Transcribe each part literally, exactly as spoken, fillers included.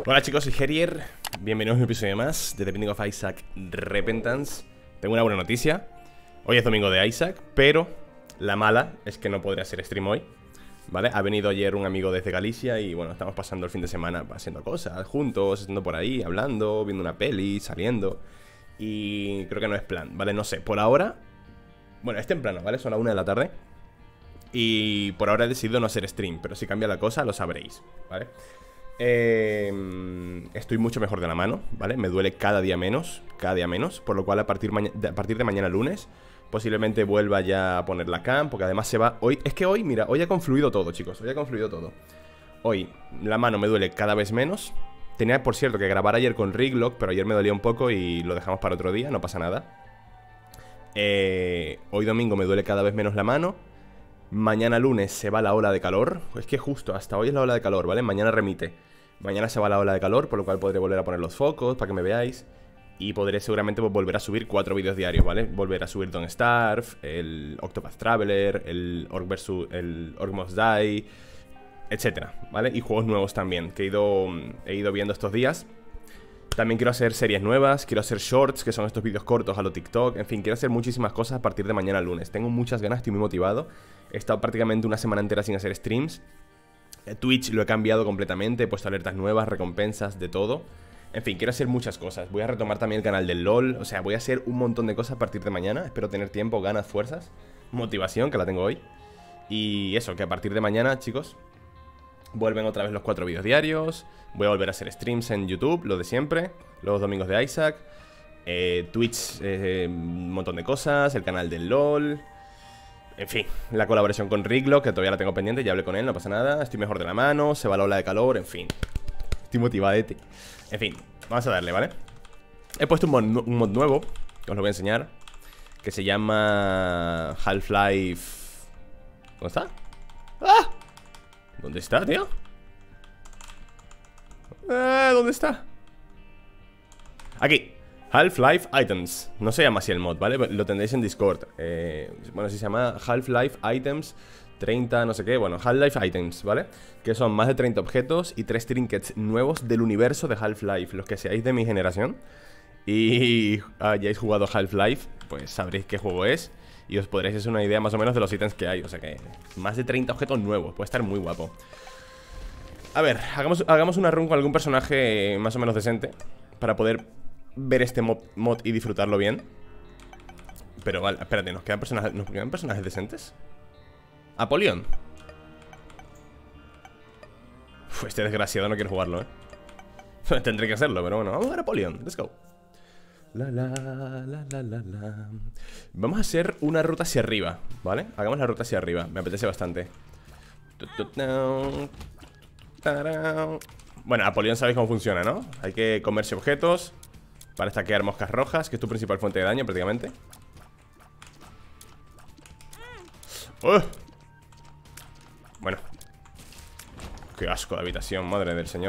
Hola chicos, soy Herier. Bienvenidos a un episodio más de The Binding of Isaac Repentance. Tengo una buena noticia. Hoy es domingo de Isaac, pero la mala es que no podré hacer stream hoy, ¿vale? Ha venido ayer un amigo desde Galicia y bueno, estamos pasando el fin de semana haciendo cosas juntos, estando por ahí, hablando, viendo una peli, saliendo. Y creo que no es plan, ¿vale? No sé, por ahora... Bueno, es temprano, ¿vale? Son las una de la tarde. Y por ahora he decidido no hacer stream, pero si cambia la cosa lo sabréis, ¿vale? Eh, estoy mucho mejor de la mano, ¿vale? Me duele cada día menos, cada día menos. Por lo cual a partir, a partir de mañana lunes posiblemente vuelva ya a poner la cam, porque además se va... Hoy, es que hoy, mira, hoy ha confluido todo, chicos. Hoy ha confluido todo. Hoy la mano me duele cada vez menos. Tenía, por cierto, que grabar ayer con Riglock, pero ayer me dolía un poco y lo dejamos para otro día, no pasa nada. eh, Hoy domingo me duele cada vez menos la mano. Mañana lunes se va la ola de calor. Es que justo hasta hoy es la ola de calor, ¿vale? Mañana remite. Mañana se va la ola de calor, por lo cual podré volver a poner los focos para que me veáis. Y podré seguramente volver a subir cuatro vídeos diarios, ¿vale? Volver a subir Don't Starve, el Octopath Traveler, el Orc versus el Orc Must Die, etcétera, ¿vale? Y juegos nuevos también, que he ido, he ido viendo estos días. También quiero hacer series nuevas, quiero hacer shorts, que son estos vídeos cortos a lo TikTok. En fin, quiero hacer muchísimas cosas a partir de mañana lunes. Tengo muchas ganas, estoy muy motivado. He estado prácticamente una semana entera sin hacer streams. Twitch lo he cambiado completamente, he puesto alertas nuevas, recompensas, de todo. En fin, quiero hacer muchas cosas. Voy a retomar también el canal del LOL. O sea, voy a hacer un montón de cosas a partir de mañana. Espero tener tiempo, ganas, fuerzas, motivación, que la tengo hoy. Y eso, que a partir de mañana, chicos, vuelven otra vez los cuatro vídeos diarios. Voy a volver a hacer streams en YouTube, lo de siempre. Los domingos de Isaac. eh, Twitch, eh, un montón de cosas. El canal del LOL. En fin, la colaboración con Riglock, que todavía la tengo pendiente, ya hablé con él, no pasa nada. Estoy mejor de la mano, se va la ola de calor, en fin. Estoy motivadete. En fin, vamos a darle, ¿vale? He puesto un mod, un mod nuevo, que os lo voy a enseñar, que se llama Half-Life... ¿Dónde está? ¡Ah! ¿Dónde está, tío? Eh, ¿Dónde está? Aquí. Half-Life Items. No se llama así el mod, ¿vale? Lo tendréis en Discord. eh, Bueno, si se llama Half-Life Items treinta, no sé qué. Bueno, Half-Life Items, ¿vale? Que son más de treinta objetos y tres trinkets nuevos del universo de Half-Life. Los que seáis de mi generación y hayáis jugado Half-Life, pues sabréis qué juego es y os podréis hacer una idea más o menos de los ítems que hay. O sea que más de treinta objetos nuevos. Puede estar muy guapo. A ver, hagamos, hagamos una run con algún personaje más o menos decente para poder ver este mod, mod y disfrutarlo bien. Pero vale, espérate, ¿nos quedan personajes, ¿nos quedan personajes decentes? Apolion. Uf, este desgraciado no quiere jugarlo, ¿eh? Tendré que hacerlo, pero bueno, vamos a ver a Apolion, let's go. La, la, la, la, la, la. Vamos a hacer una ruta hacia arriba, ¿vale? Hagamos la ruta hacia arriba, me apetece bastante. Bueno, Apolion sabéis cómo funciona, ¿no? Hay que comerse objetos para stackear moscas rojas, que es tu principal fuente de daño prácticamente. ¡Uh! Bueno, qué asco de habitación, madre del señor.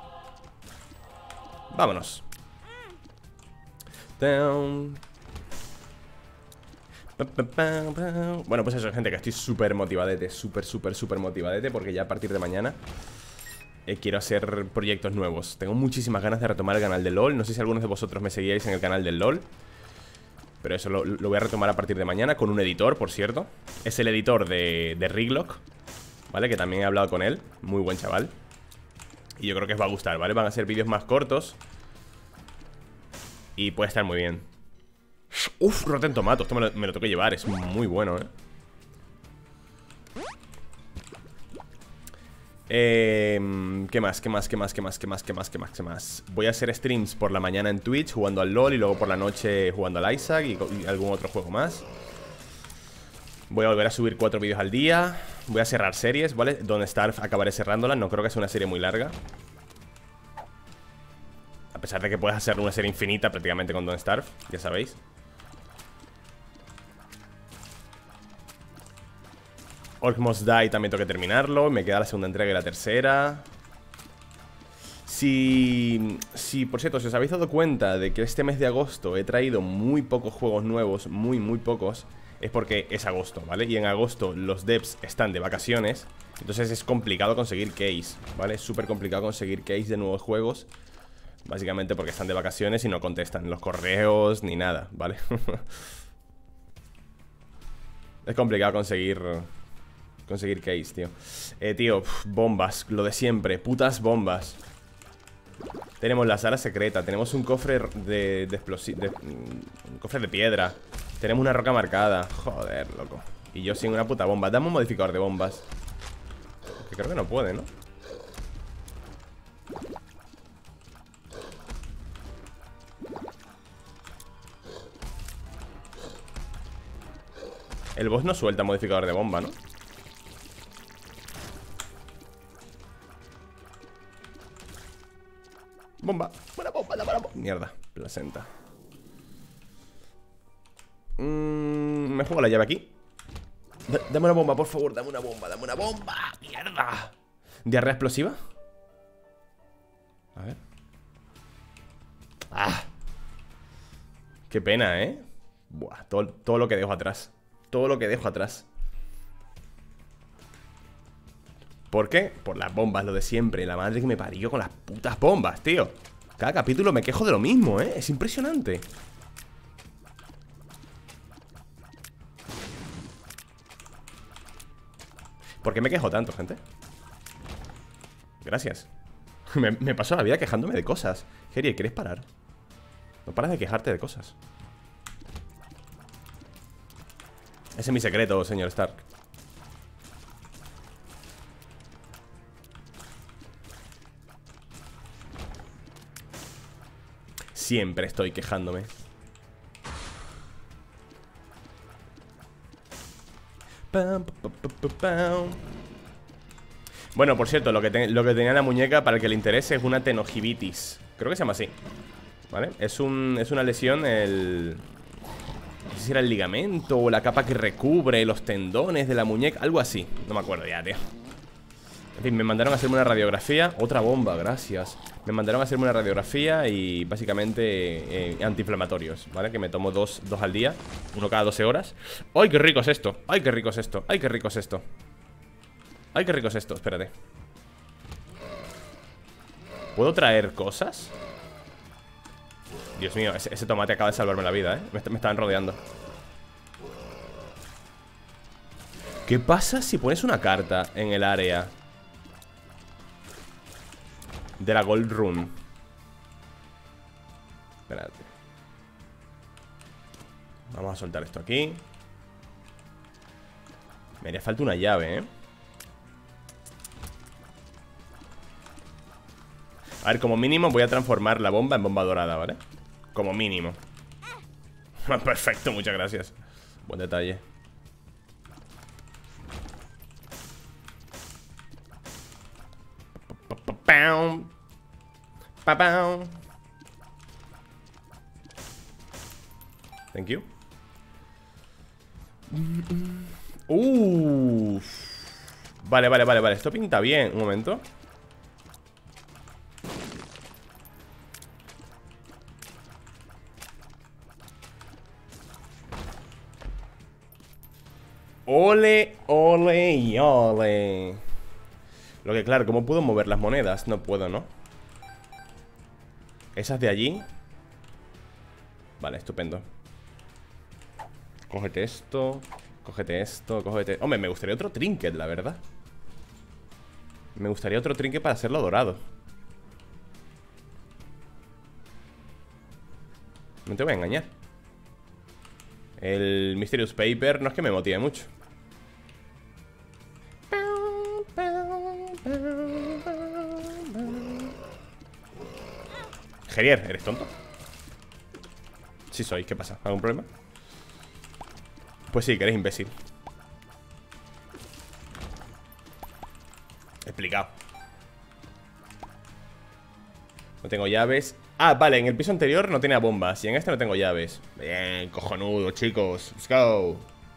Vámonos. Down. Bueno, pues eso, gente, que estoy súper motivadete. Súper, súper, súper motivadete, porque ya a partir de mañana Eh, quiero hacer proyectos nuevos. Tengo muchísimas ganas de retomar el canal del LOL. No sé si algunos de vosotros me seguíais en el canal del LOL, pero eso lo, lo voy a retomar a partir de mañana con un editor, por cierto. Es el editor de, de Riglock, ¿vale? Que también he hablado con él. Muy buen chaval. Y yo creo que os va a gustar, ¿vale? Van a ser vídeos más cortos y puede estar muy bien. Uf, Rotten Tomato. Esto me lo, me lo tengo que llevar. Es muy bueno, ¿eh? Eh, ¿Qué más? ¿Qué más? ¿Qué más? ¿Qué más? ¿Qué más? ¿Qué más? ¿Qué más? ¿Qué más? Voy a hacer streams por la mañana en Twitch jugando al LOL y luego por la noche jugando al Isaac y, y algún otro juego más. Voy a volver a subir cuatro vídeos al día. Voy a cerrar series, ¿vale? Don't Starve acabaré cerrándola. No creo que sea una serie muy larga, a pesar de que puedes hacer una serie infinita prácticamente con Don't Starve, ya sabéis. Orc Must Die también tengo que terminarlo. Me queda la segunda entrega y la tercera. Si, si, por cierto, si os habéis dado cuenta de que este mes de agosto he traído muy pocos juegos nuevos, muy, muy pocos, es porque es agosto, ¿vale? Y en agosto los devs están de vacaciones Entonces es complicado conseguir keys, ¿vale? Es súper complicado conseguir keys de nuevos juegos. Básicamente porque están de vacaciones y no contestan los correos ni nada, ¿vale? Es complicado conseguir Conseguir keys, tío. Eh, tío, uf, bombas, lo de siempre. Putas bombas. Tenemos la sala secreta. Tenemos un cofre de, de explosivos, un cofre de piedra. Tenemos una roca marcada. Joder, loco. Y yo sin una puta bomba. Dame un modificador de bombas. Que creo que no puede, ¿no? El boss no suelta modificador de bomba, ¿no? Bomba. Buena bomba, la buena bomba. Mierda, placenta. mm, Me juego la llave aquí. D Dame una bomba, por favor. Dame una bomba, dame una bomba. Mierda. ¿Diarrea explosiva? A ver. Ah. Qué pena, ¿eh? Buah, todo, todo lo que dejo atrás. Todo lo que dejo atrás. ¿Por qué? Por las bombas, lo de siempre. La madre que me parió con las putas bombas, tío. Cada capítulo me quejo de lo mismo, ¿eh? Es impresionante. ¿Por qué me quejo tanto, gente? Gracias. me, me paso la vida quejándome de cosas. Gerier, ¿quieres parar? No paras de quejarte de cosas. Ese es mi secreto, señor Stark. Siempre estoy quejándome. Pam, pam, pam, pam. Bueno, por cierto, lo que, te, lo que tenía en la muñeca, para el que le interese, es una tenogibitis. Creo que se llama así, ¿vale? Es, un, es una lesión, el... no sé si era el ligamento o la capa que recubre los tendones de la muñeca. Algo así, no me acuerdo ya, tío. En fin, me mandaron a hacerme una radiografía. Otra bomba, gracias. Me mandaron a hacerme una radiografía y básicamente eh, antiinflamatorios, ¿vale? Que me tomo dos, dos al día, uno cada doce horas. ¡Ay, qué rico es esto! ¡Ay, qué rico es esto! ¡Ay, qué rico es esto! ¡Ay, qué rico es esto! Espérate. ¿Puedo traer cosas? Dios mío, ese, ese tomate acaba de salvarme la vida, ¿eh? Me, me estaban rodeando. ¿Qué pasa si pones una carta en el área de la Gold Rune? Espérate. Vamos a soltar esto aquí. Me haría falta una llave, ¿eh? A ver, como mínimo voy a transformar la bomba en bomba dorada, ¿vale? Como mínimo. Perfecto, muchas gracias. Buen detalle. Pam. Pam. Thank you. Uff. Vale, vale, vale, vale. Esto pinta bien. Un momento. Ole, ole y ole. Lo que claro, ¿cómo puedo mover las monedas? No puedo, ¿no? Esas de allí. Vale, estupendo. Cógete esto. Cógete esto, cógete... Hombre, me gustaría otro trinket, la verdad. Me gustaría otro trinket para hacerlo dorado. No te voy a engañar. El Mysterious Paper no es que me motive mucho. Gerier, ¿eres tonto? Sí soy, ¿qué pasa? ¿Algún problema? Pues sí, que eres imbécil. Explicado. No tengo llaves. Ah, vale, en el piso anterior no tenía bombas y en este no tengo llaves. Bien, cojonudo, chicos. Let's go.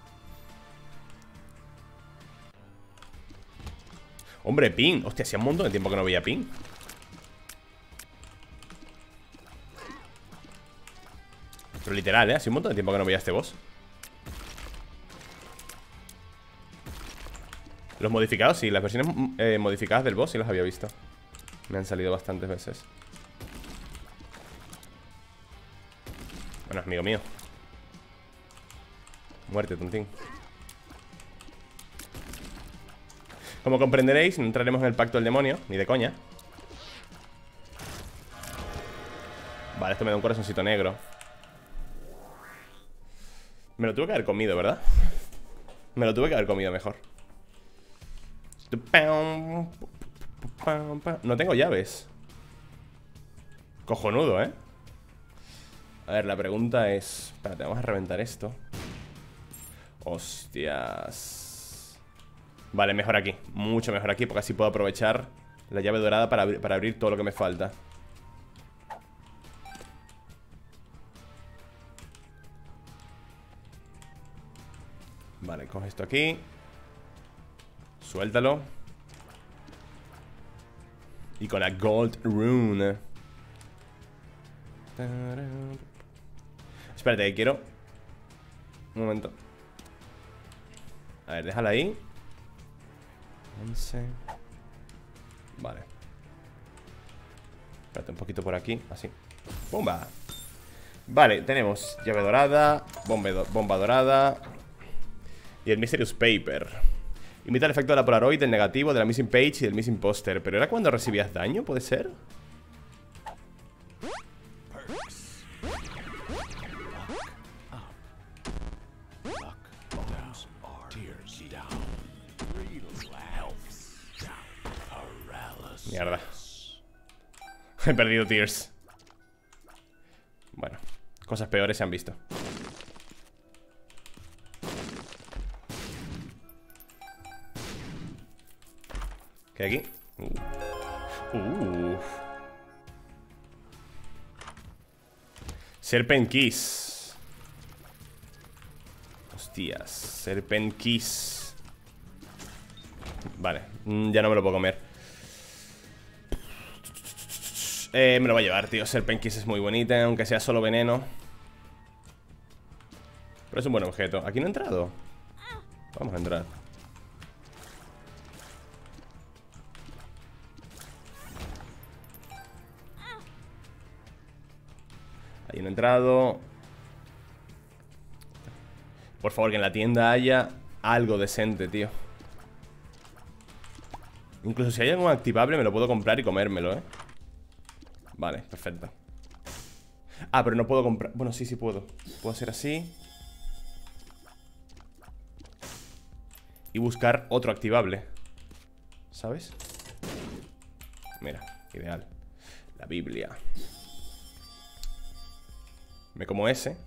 Hombre, Pin. Hostia, hacía un montón de tiempo que no veía Pin. Pero literal, ¿eh? Hace un montón de tiempo que no veía a este boss. Los modificados, sí, las versiones eh, modificadas del boss sí las había visto. Me han salido bastantes veces. Bueno, amigo mío. Muerte, tontín. Como comprenderéis, no entraremos en el pacto del demonio, ni de coña. Vale, esto me da un corazoncito negro. Me lo tuve que haber comido, ¿verdad? Me lo tuve que haber comido mejor. No tengo llaves. Cojonudo, ¿eh? A ver, la pregunta es... Espérate, vamos a reventar esto. Hostias. Vale, mejor aquí. Mucho mejor aquí, porque así puedo aprovechar la llave dorada para, abri para abrir todo lo que me falta. Vale, coge esto aquí. Suéltalo. Y con la Gold Rune. Espérate, que quiero... Un momento. A ver, déjala ahí. once. Vale. Espérate un poquito por aquí, así. ¡Bomba! Vale, tenemos llave dorada, bomba, do bomba dorada y el Mysterious Paper. Imita el efecto de la Polaroid, del negativo, de la Missing Page y del Missing Poster. ¿Pero era cuando recibías daño? ¿Puede ser? Mierda. He perdido Tears. Bueno, cosas peores se han visto. ¿Qué hay aquí? Uh. Uh. Serpent Kiss. Hostias, Serpent Kiss. Vale, ya no me lo puedo comer. Eh, me lo voy a llevar, tío. Serpent Kiss es muy bonita, aunque sea solo veneno. Pero es un buen objeto. ¿Aquí no he entrado? Vamos a entrar. Ahí no he entrado. Por favor, que en la tienda haya algo decente, tío. Incluso si hay algo activable me lo puedo comprar y comérmelo, ¿eh? Vale, perfecto. Ah, pero no puedo comprar... Bueno, sí, sí puedo. Puedo hacer así y buscar otro activable, ¿sabes? Mira, ideal. La Biblia. Me como ese.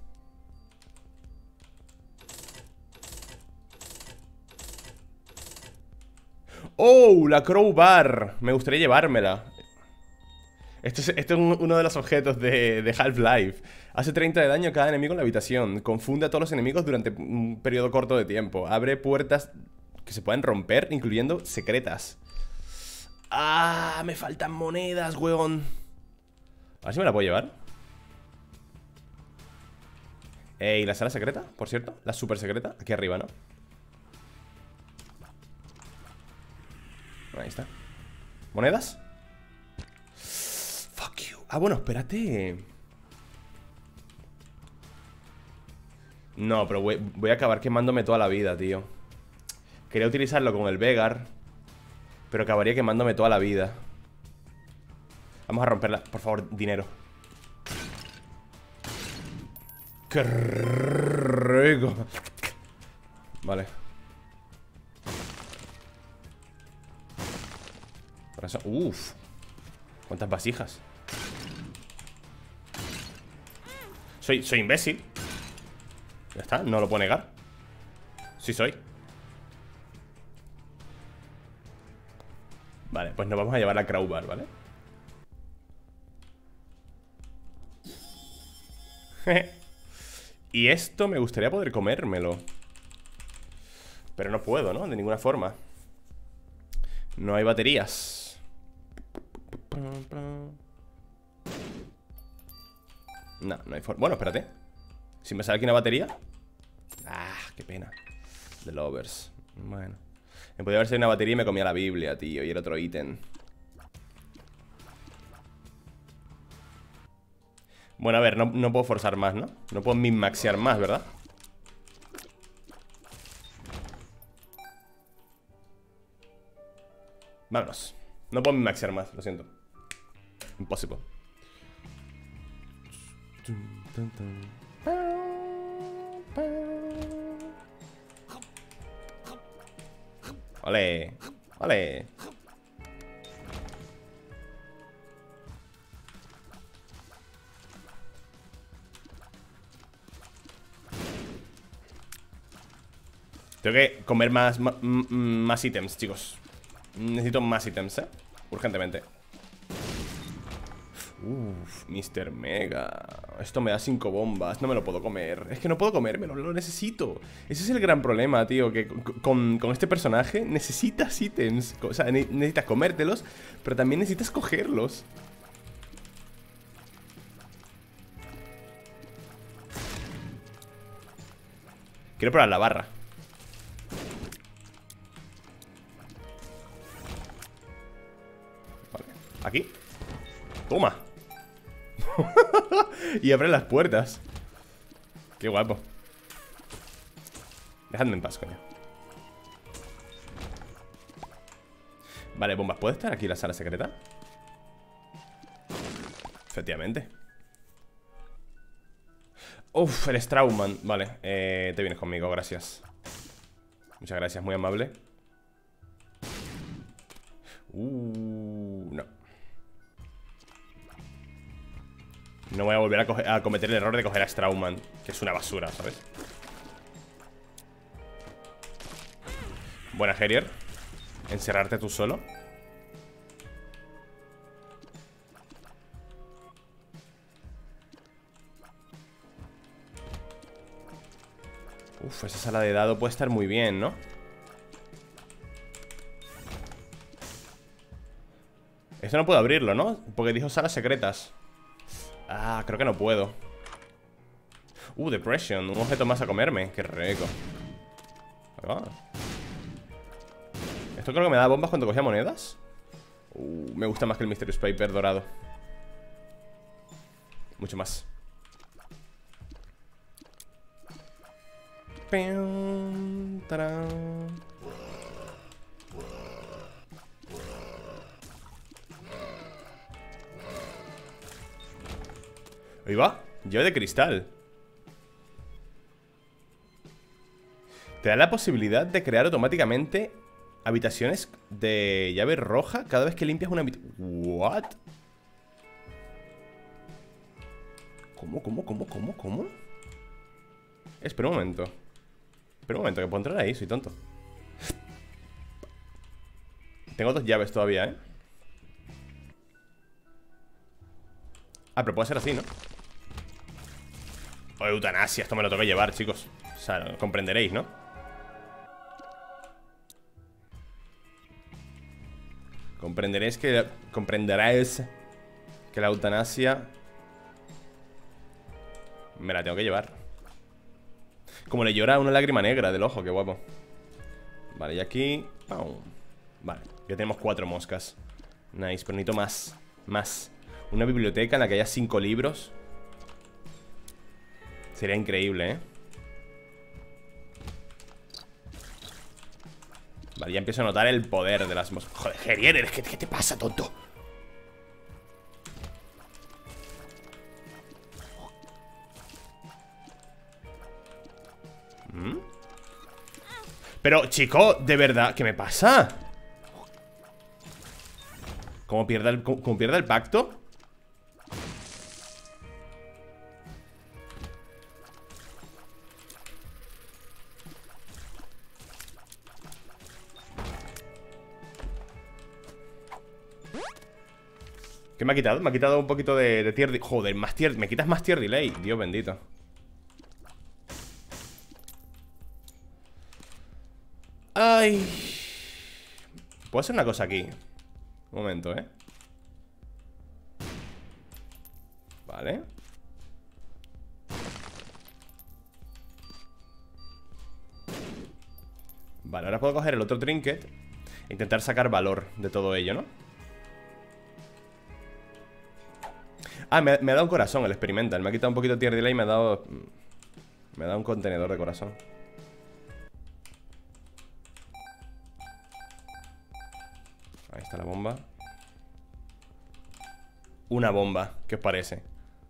¡Oh! La crowbar. Me gustaría llevármela. Esto es, esto es un, uno de los objetos de, de Half-Life. Hace treinta de daño a cada enemigo en la habitación. Confunde a todos los enemigos durante un periodo corto de tiempo. Abre puertas que se pueden romper, incluyendo secretas. ¡Ah! Me faltan monedas, weón. A ver si me la puedo llevar. Eh, ¿y la sala secreta, por cierto? La super secreta, aquí arriba, ¿no? Ahí está. ¿Monedas? Fuck you. Ah, bueno, espérate. No, pero voy, voy a acabar quemándome toda la vida, tío. Quería utilizarlo con el Vegar, pero acabaría quemándome toda la vida. Vamos a romperla, por favor, dinero. ¡Qué rico! Vale. Por eso... Uf. ¿Cuántas vasijas? Soy, soy imbécil. Ya está, no lo puedo negar. Sí soy. Vale, pues nos vamos a llevar la crowbar, ¿vale? Y esto me gustaría poder comérmelo, pero no puedo, ¿no? De ninguna forma. No hay baterías. No, no hay forma. Bueno, espérate. Si me sale aquí una batería. Ah, qué pena. The Lovers. Bueno. Me podía haber sido una batería y me comía la Biblia, tío. Y el otro ítem. Bueno, a ver, no, no puedo forzar más, ¿no? No puedo min-maxear más, ¿verdad? Vámonos. No puedo min-maxear más, lo siento. Impossible. Ole. Ole. Tengo que comer más, más, más ítems, chicos. Necesito más ítems, ¿eh? Urgentemente. Uff, mister Mega. Esto me da cinco bombas. No me lo puedo comer. Es que no puedo comérmelo, lo necesito. Ese es el gran problema, tío. Que con, con este personaje necesitas ítems. O sea, necesitas comértelos, pero también necesitas cogerlos. Quiero probar la barra. Vale. Aquí. Toma. Y abre las puertas. Qué guapo. Dejadme en paz, coño. Vale, bombas. ¿Puede estar aquí la sala secreta? Efectivamente. Uf, el Strauman. Vale, eh, te vienes conmigo, gracias. Muchas gracias, muy amable. Uh, no. No voy a volver a, coger, a cometer el error de coger a Strauman, que es una basura, ¿sabes? Buena, Herier. Encerrarte tú solo. Uf, esa sala de dado puede estar muy bien, ¿no? Esto no puedo abrirlo, ¿no? Porque dijo salas secretas. Ah, creo que no puedo. Uh, Depression, un objeto más a comerme. Qué rico. Ah. Esto creo que me da bombas cuando cogía monedas. Uh, me gusta más que el Mysterious Paper dorado. Mucho más. Ahí va, llave de cristal. Te da la posibilidad de crear automáticamente habitaciones de llave roja cada vez que limpias una habitación. ¿What? ¿Cómo, cómo, cómo, cómo, cómo? Espera un momento. Espera un momento, que puedo entrar ahí, soy tonto. Tengo dos llaves todavía, ¿eh? Ah, pero puede ser así, ¿no? O eutanasia, esto me lo tengo que llevar, chicos. O sea, lo comprenderéis, ¿no? Comprenderéis que... Comprenderéis que la eutanasia me la tengo que llevar. Como le llora una lágrima negra del ojo, qué guapo. Vale, y aquí... ¡Pum! Vale, ya tenemos cuatro moscas. Nice, pero necesito más. Más. Una biblioteca en la que haya cinco libros. Sería increíble, ¿eh? Vale, ya empiezo a notar el poder de las moscas. Joder, Herier, ¿qué, ¿qué te pasa, tonto? ¿Mm? Pero, chico, de verdad, ¿qué me pasa? ¿Cómo pierda el, cómo, cómo pierda el pacto? ¿Qué me ha quitado? Me ha quitado un poquito de, de tier... Joder, más tier... Me quitas más tier delay. Dios bendito. Ay. ¿Puedo hacer una cosa aquí? Un momento, ¿eh? Vale. Vale, ahora puedo coger el otro trinket e intentar sacar valor de todo ello, ¿no? Ah, me, me ha dado un corazón el experimental. Me ha quitado un poquito de tier delay y me ha dado... Me ha dado un contenedor de corazón. Ahí está la bomba. Una bomba, ¿qué os parece?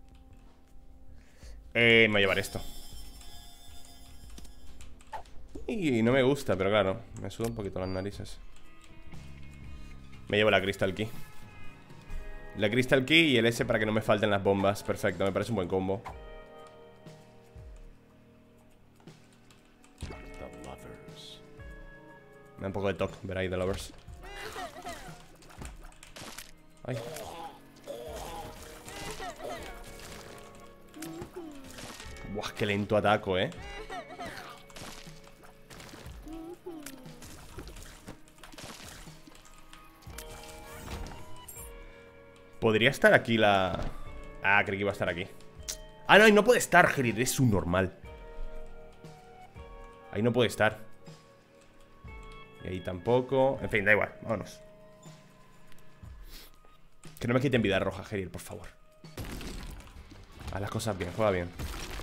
Eh, me voy a llevar esto. Y no me gusta, pero claro, me suda un poquito las narices. Me llevo la Crystal Key. La Crystal Key y el S para que no me falten las bombas. Perfecto, me parece un buen combo. Me da un poco de toque ver ahí The Lovers. Ay. Buah, qué lento ataco, eh. Podría estar aquí la... Ah, creí que iba a estar aquí. Ah, no, ahí no puede estar, Gerir, es un normal. Ahí no puede estar. Y ahí tampoco. En fin, da igual, vámonos. Que no me quiten vida roja, Gerir, por favor. Haz las cosas bien, juega bien.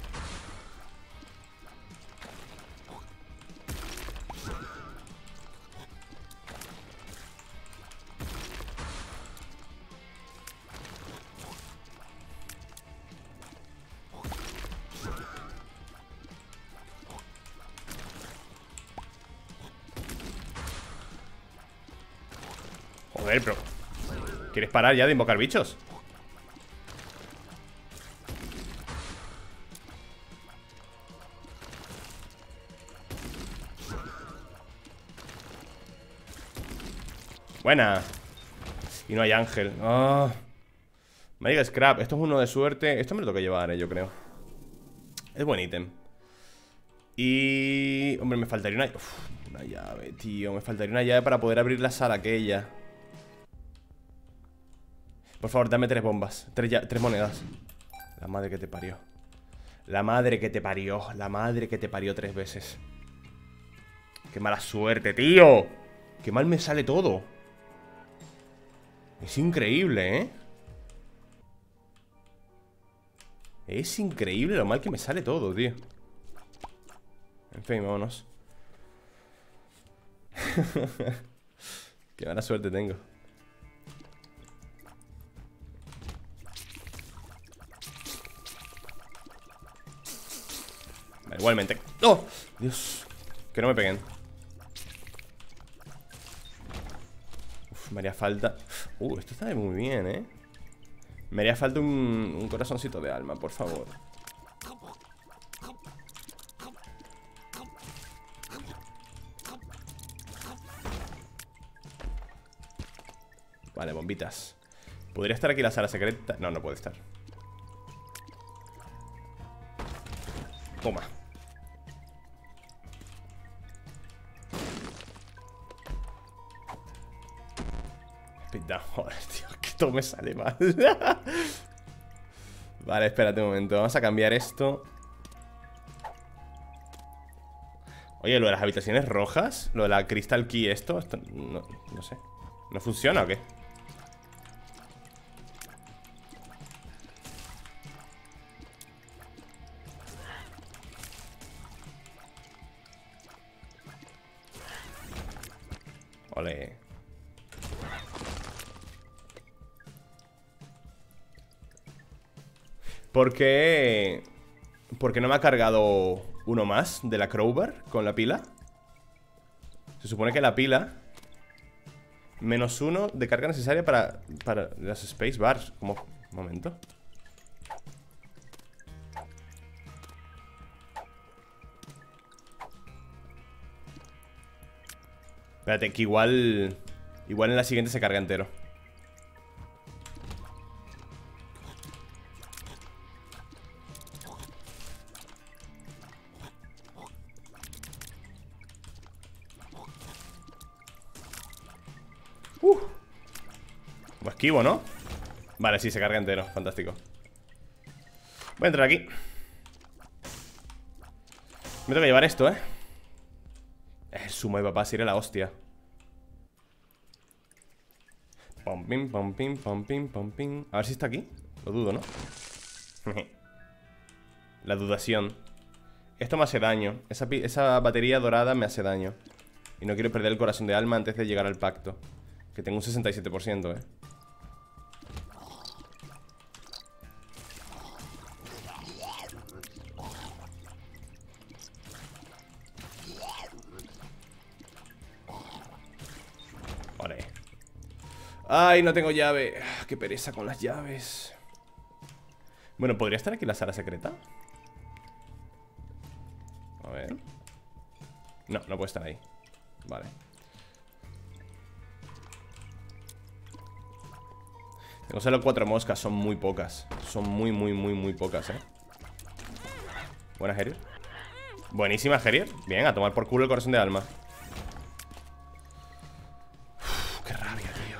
Joder, pero... ¿Quieres parar ya de invocar bichos? Buena. Y no hay ángel. Oh. Mega Scrap. Esto es uno de suerte. Esto me lo tengo que llevar, eh, yo creo. Es buen ítem. Y... Hombre, me faltaría una... Uf, una llave, tío. Me faltaría una llave para poder abrir la sala aquella. Por favor, dame tres bombas. Tres, ya... tres monedas. La madre que te parió. La madre que te parió. La madre que te parió tres veces. Qué mala suerte, tío. Qué mal me sale todo. Es increíble, ¿eh? Es increíble lo mal que me sale todo, tío. En fin, vámonos. Qué mala suerte tengo. Vale, igualmente. ¡Oh! Dios. Que no me peguen. Uf, me haría falta... Uh, esto está muy bien, ¿eh? Me haría falta un, un corazoncito de alma, por favor. Vale, bombitas. ¿Podría estar aquí la sala secreta? No, no puede estar. Toma. Speed joder, tío, que todo me sale mal. Vale, espérate un momento. Vamos a cambiar esto. Oye, lo de las habitaciones rojas, lo de la Crystal Key, esto, esto no, no sé. ¿No funciona o qué? Ole. ¿Por qué? ¿Por qué no me ha cargado uno más de la crowbar con la pila? Se supone que la pila menos uno de carga necesaria para, para las space bars. Como, un momento. Espérate, que igual... Igual en la siguiente se carga entero. Uh. Lo esquivo, ¿no? Vale, sí, se carga entero, fantástico. Voy a entrar aquí. Me tengo que llevar esto, ¿eh? El sumo de papá sería la hostia. Pom, pim, pom, pim, pom, pim, pom, pim. A ver si está aquí. Lo dudo, ¿no? La dudación. Esto me hace daño. Esa, esa batería dorada me hace daño. Y no quiero perder el corazón de alma antes de llegar al pacto. Que tengo un sesenta y siete por ciento, eh. Vale. Ay, no tengo llave. Qué pereza con las llaves. Bueno, ¿podría estar aquí la sala secreta? A ver. No, no puede estar ahí. Vale. Tengo solo cuatro moscas, son muy pocas. Son muy, muy, muy, muy pocas, eh. Buena, Herier. Buenísima, Herier. Bien, a tomar por culo el corazón de alma. Uf, qué rabia, tío.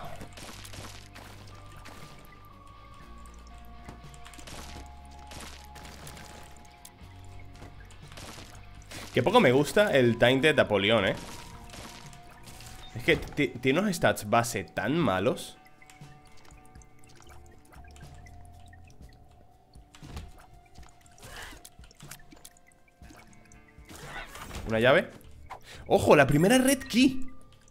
Qué poco me gusta el Tainted de Apollyon, eh. Es que tiene unos stats base tan malos. Una llave. ¡Ojo! La primera red key.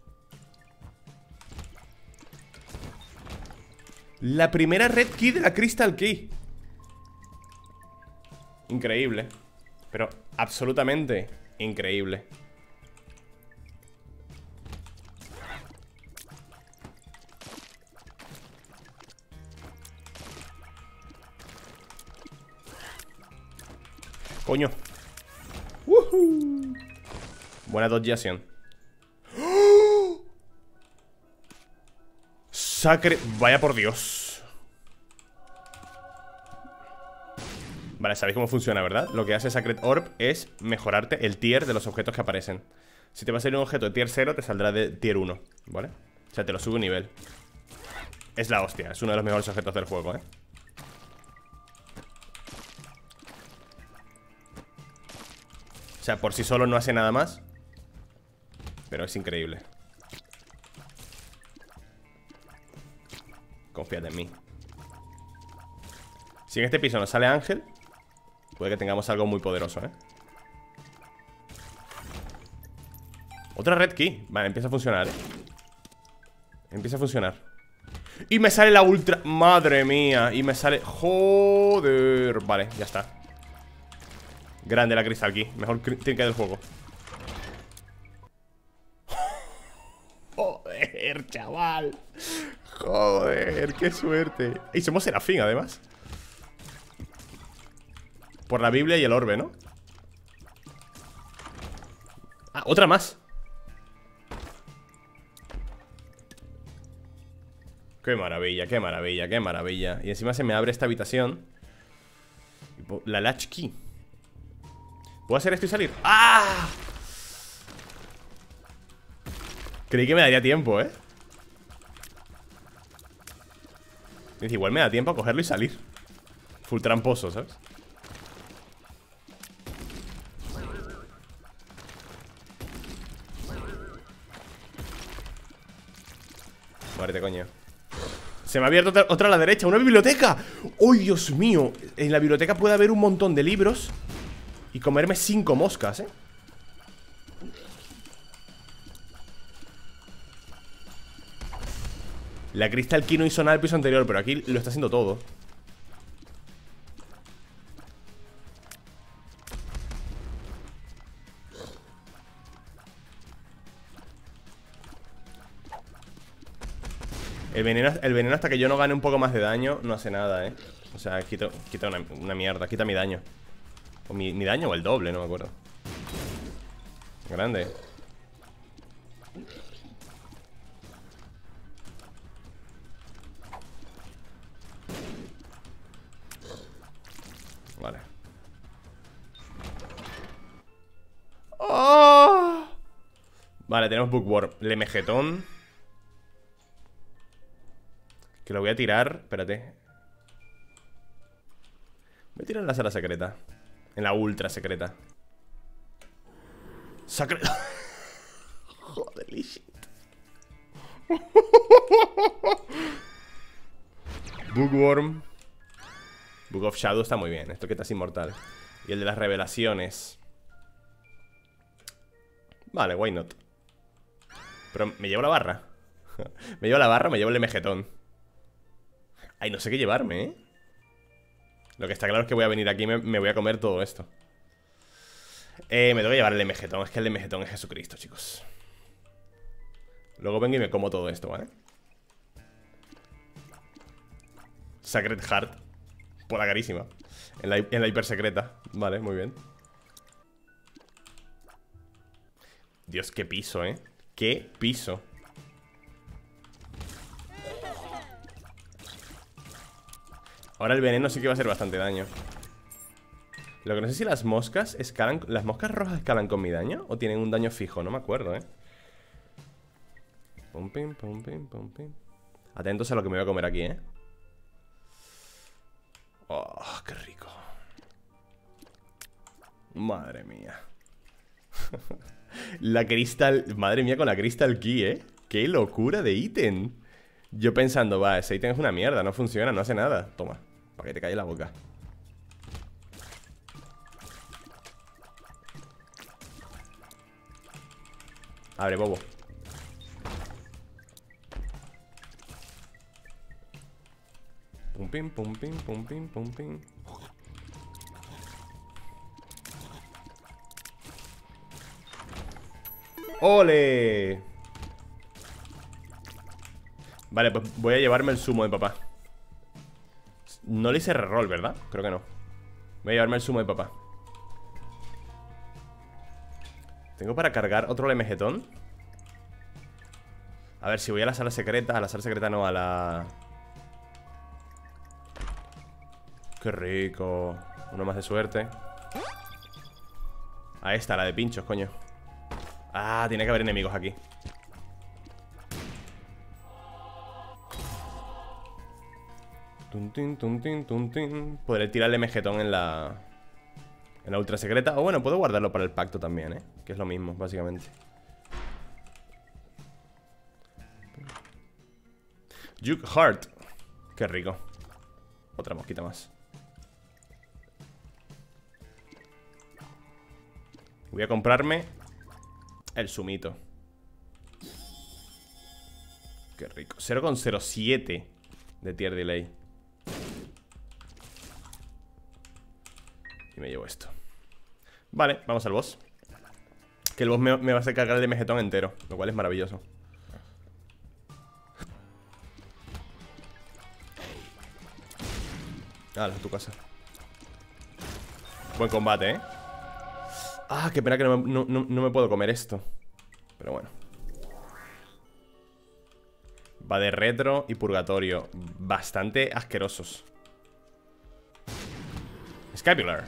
La primera red key de la Crystal Key. Increíble. Pero absolutamente increíble. Coño. ¡Woohoo! Buena dodgeación. ¡Oh! Sacre... Vaya por Dios. Vale, sabéis cómo funciona, ¿verdad? Lo que hace Sacred Orb es mejorarte el tier de los objetos que aparecen. Si te va a salir un objeto de tier cero, te saldrá de tier uno, ¿vale? O sea, te lo sube un nivel. Es la hostia, es uno de los mejores objetos del juego, ¿eh? O sea, por sí solo no hace nada más, pero es increíble. Confíate en mí. Si en este piso nos sale Ángel, puede que tengamos algo muy poderoso, ¿eh? Otra red key. Vale, empieza a funcionar, ¿eh? Empieza a funcionar. Y me sale la ultra... Madre mía. Y me sale... Joder. Vale, ya está. Grande la Crystal Key. Mejor trinket del juego. Joder, chaval. Joder, qué suerte. Y somos Serafín, además. Por la Biblia y el orbe, ¿no? Ah, otra más. Qué maravilla, qué maravilla, qué maravilla. Y encima se me abre esta habitación. La latch key. ¿Puedo hacer esto y salir? ¡Ah! Creí que me daría tiempo, ¿eh? Dice, igual me da tiempo a cogerlo y salir. Full tramposo, ¿sabes? Muérete, coño. Se me ha abierto otra, otra a la derecha. ¡Una biblioteca! ¡Oh, Dios mío! En la biblioteca puede haber un montón de libros y comerme cinco moscas, ¿eh? La Crystal Key no hizo nada el piso anterior, pero aquí lo está haciendo todo. El veneno, el veneno hasta que yo no gane un poco más de daño no hace nada, ¿eh? O sea, quita, quita una, una mierda, quita mi daño. O mi, mi daño o el doble, no me acuerdo. Grande. Vale. ¡Oh! Vale, tenemos Bookworm. Lemegetón. Que lo voy a tirar. Espérate. Voy a tirar en la sala secreta. En la ultra secreta. Sacre... Holy shit. Bookworm. Book of Shadow está muy bien. Esto que estás inmortal. Y el de las revelaciones. Vale, why not. Pero me llevo la barra. Me llevo la barra, me llevo el emejetón. Ay, no sé qué llevarme, ¿eh? Lo que está claro es que voy a venir aquí y me, me voy a comer todo esto. Eh, me tengo que llevar el emejetón. Es que el emejetón es Jesucristo, chicos. Luego vengo y me como todo esto, ¿vale? Sacred Heart. Por la carísima. En la, en la hiper secreta. Vale, muy bien. Dios, qué piso, ¿eh? Qué piso. Ahora el veneno sí que va a hacer bastante daño. Lo que no sé si las moscas escalan. ¿Las moscas rojas escalan con mi daño? ¿O tienen un daño fijo? No me acuerdo, ¿eh? Pum, pim, pum, pim, pum, pim. Atentos a lo que me voy a comer aquí, ¿eh? Oh, qué rico. Madre mía. La Crystal... Madre mía con la Crystal Key, ¿eh? Qué locura de ítem. Yo pensando, va, ese ítem es una mierda. No funciona, no hace nada. Toma, para que te calle la boca. Abre, bobo. Pum, pim, pum, pim, pum, pim, pum, pim. ¡Ole! Vale, pues voy a llevarme el zumo de papá. No le hice reroll, ¿verdad? Creo que no. Voy a llevarme el zumo de papá. ¿Tengo para cargar otro lemejetón? A ver, si voy a la sala secreta. A la sala secreta no, a la... Qué rico. Uno más de suerte. Ahí está, la de pinchos, coño. Ah, tiene que haber enemigos aquí. Tuntin, tuntin, tuntin. Podré tirar el emejetón en la... En la ultra secreta. O bueno, puedo guardarlo para el pacto también, ¿eh? Que es lo mismo, básicamente. Juke Heart. Qué rico. Otra mosquita más. Voy a comprarme el zumito. Qué rico. cero coma cero siete de tier delay. Y me llevo esto. Vale, vamos al boss. Que el boss me, me va a hacer cargar el mejetón entero, lo cual es maravilloso. Ah, tu casa. Buen combate, ¿eh? Ah, qué pena que no me, no, no, no me puedo comer esto. Pero bueno. Va de retro y purgatorio. Bastante asquerosos. Scapular.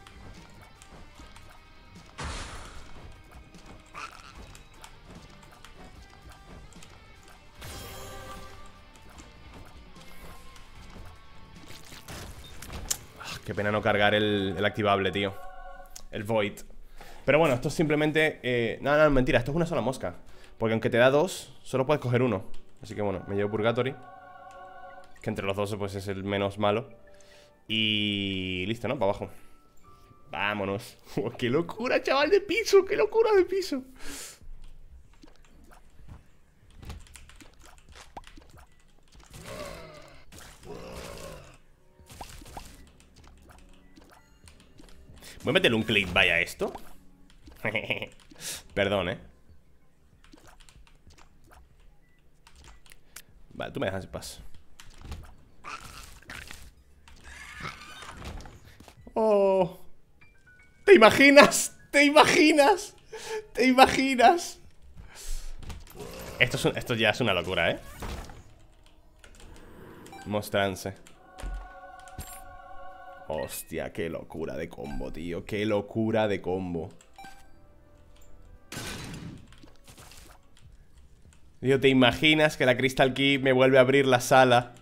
Ah, qué pena no cargar el, el activable, tío. El Void. Pero bueno, esto es simplemente... Eh, no, no, mentira, esto es una sola mosca. Porque aunque te da dos, solo puedes coger uno. Así que bueno, me llevo Purgatory. Que entre los dos pues es el menos malo. Y... listo, ¿no? Para abajo. Vámonos. Oh, ¡qué locura, chaval, de piso! ¡Qué locura de piso! Voy a meterle un click, vaya esto. Perdón, eh. Vale, tú me dejas en paz. Oh. ¿Te imaginas? ¿Te imaginas? ¿Te imaginas? Esto, es un, esto ya es una locura, eh. Mostrarse. Hostia, qué locura de combo, tío. Qué locura de combo. Tío, ¿te imaginas que la Crystal Key me vuelve a abrir la sala?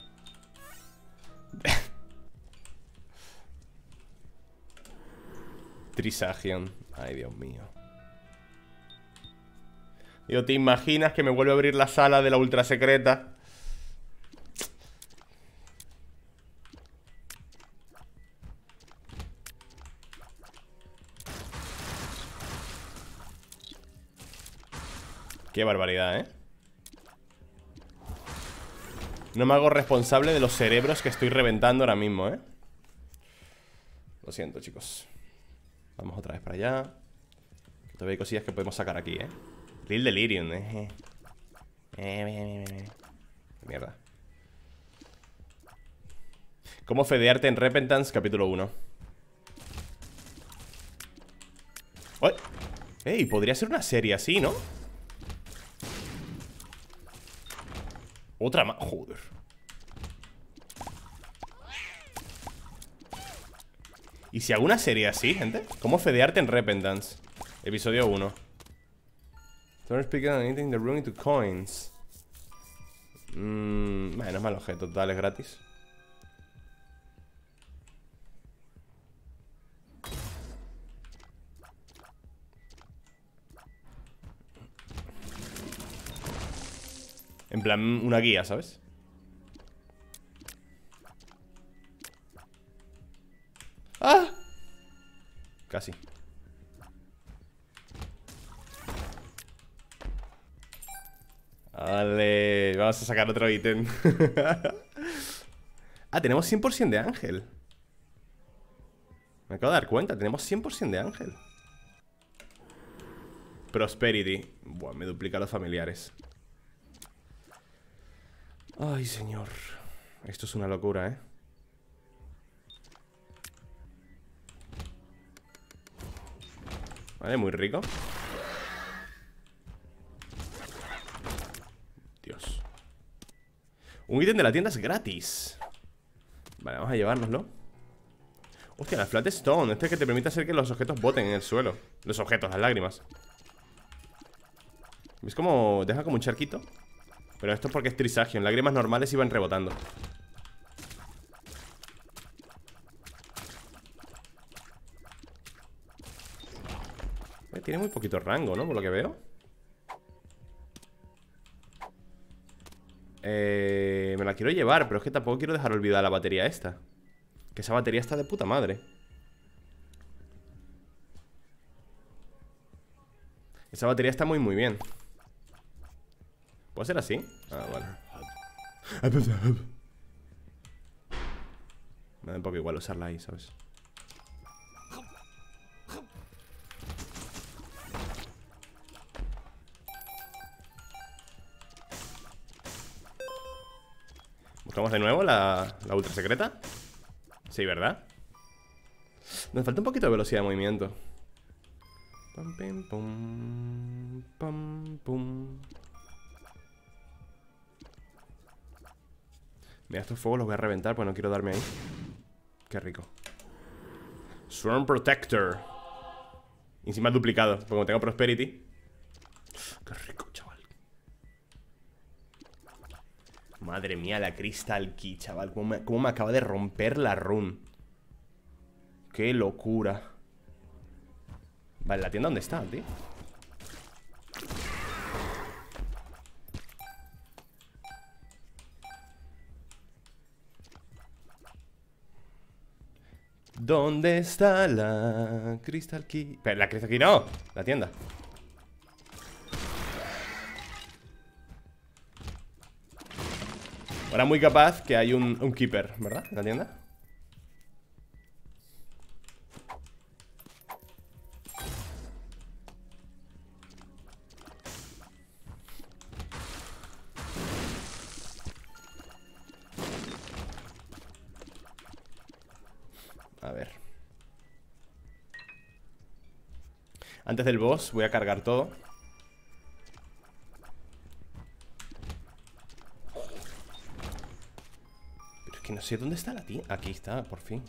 Trisagion. Ay, Dios mío. Digo, ¿te imaginas que me vuelve a abrir la sala de la ultra secreta? Qué barbaridad, ¿eh? No me hago responsable de los cerebros que estoy reventando ahora mismo, ¿eh? Lo siento, chicos. Vamos otra vez para allá. Todavía hay cosillas que podemos sacar aquí, ¿eh? Lil Delirium, eh. Eh, eh, Mierda. ¿Cómo fedearte en Repentance, capítulo uno? ¡Uy! ¡Ey! Podría ser una serie así, ¿no? Otra más. Joder. ¿Y si hago una serie así, gente? ¿Cómo fedearte en Repentance? Episodio uno. Don't speak on anything the room into coins. Mmm. Bueno, es mal objeto, total, es gratis. En plan, una guía, ¿sabes? ¡Ah! Casi. Vale, vamos a sacar otro ítem. Ah, tenemos cien por ciento de ángel. Me acabo de dar cuenta, tenemos cien por ciento de ángel. Prosperity. Buah, me duplica los familiares. Ay, señor. Esto es una locura, ¿eh? Vale, muy rico. Dios. Un ítem de la tienda es gratis. Vale, vamos a llevárnoslo. Hostia, la Flat Stone. Este que te permite hacer que los objetos boten en el suelo. Los objetos, las lágrimas. ¿Ves cómo deja como un charquito? Pero esto es porque es Trisagion. Lágrimas normales iban rebotando. Eh, tiene muy poquito rango, ¿no? Por lo que veo. Eh, me la quiero llevar, pero es que tampoco quiero dejar olvidada la batería esta. Que esa batería está de puta madre. Esa batería está muy muy bien. ¿Puede ser así? Ah, vale. Me da un poco igual usarla ahí, ¿sabes? Buscamos de nuevo la, la ultra secreta. Sí, ¿verdad? Nos falta un poquito de velocidad de movimiento. Pam, pim, pum, pam, pum. Mira, estos fuegos los voy a reventar, pues no quiero darme ahí. Qué rico. Swarm Protector. Y encima duplicado, porque como tengo Prosperity. Qué rico, chaval. Madre mía, la Crystal Key, chaval. Cómo me, cómo me acaba de romper la run. Qué locura. Vale, ¿la tienda dónde está, tío? ¿Dónde está la Crystal Key? Pero la Crystal Key no, la tienda. Ahora muy capaz que hay un, un Keeper, ¿verdad? En la tienda. A ver. Antes del boss voy a cargar todo. Pero es que no sé dónde está la tía. Aquí está, por fin.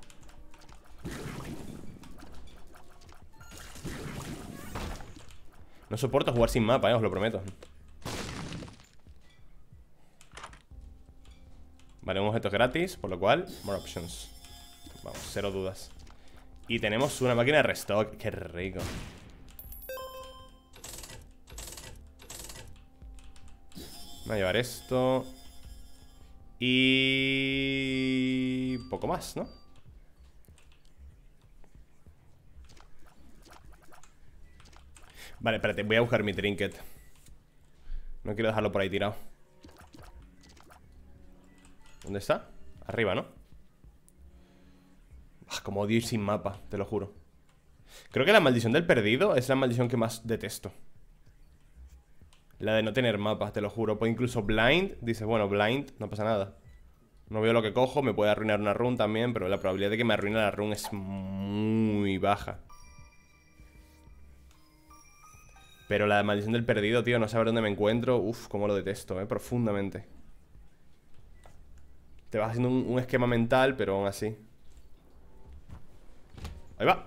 No soporto jugar sin mapa, eh, os lo prometo. Vale, un objeto gratis, por lo cual, more options. Vamos, cero dudas. Y tenemos una máquina de restock. Qué rico. Voy a llevar esto. Y... poco más, ¿no? Vale, espérate, voy a buscar mi trinket. No quiero dejarlo por ahí tirado. ¿Dónde está? Arriba, ¿no? Ah, como odio ir sin mapa, te lo juro. Creo que la maldición del perdido es la maldición que más detesto. La de no tener mapa, te lo juro. Pues incluso blind, dices, bueno, blind, no pasa nada. No veo lo que cojo, me puede arruinar una run también, pero la probabilidad de que me arruine la run es muy baja. Pero la maldición del perdido, tío, no saber dónde me encuentro. Uf, cómo lo detesto, eh, profundamente. Te vas haciendo un, un esquema mental, pero aún así. Ahí va.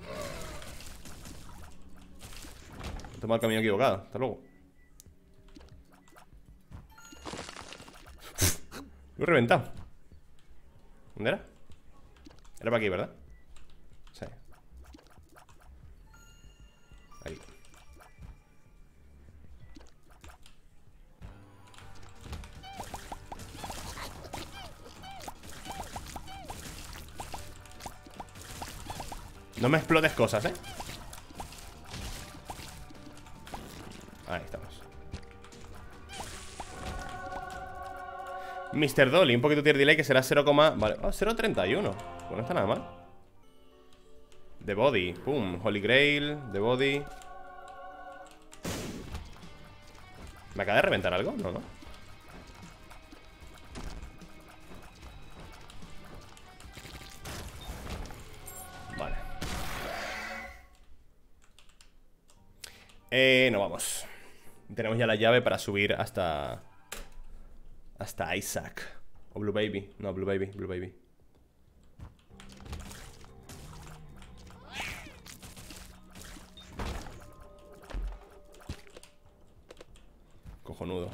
He tomado el camino equivocado, hasta luego. Lo he reventado. ¿Dónde era? Era para aquí, ¿verdad? Sí. Ahí. No me explotes cosas, ¿eh? Ahí estamos. mister Dolly, un poquito tier delay que será cero, vale, oh, cero coma treinta y uno. Pues no está nada mal. The Body, pum, Holy Grail, The Body. ¿Me acaba de reventar algo? No, no. Vale. Eh, no vamos. Tenemos ya la llave para subir hasta... hasta Isaac. O Blue Baby. No, Blue Baby, Blue Baby. Cojonudo.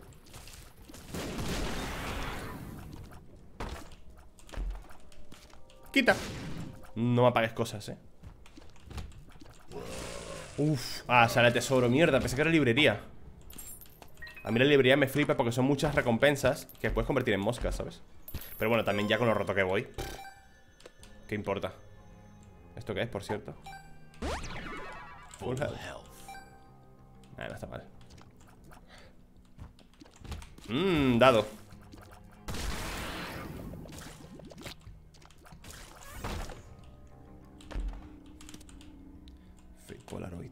Quita. No me apagues cosas, eh. Uf. Ah, sale el tesoro, mierda, pensé que era librería. A mí la librería me flipa porque son muchas recompensas que puedes convertir en moscas, ¿sabes? Pero bueno, también ya con lo roto que voy, ¿qué importa? ¿Esto qué es, por cierto? Full health. Ah, no está mal. Mmm, dado. Fake Polaroid.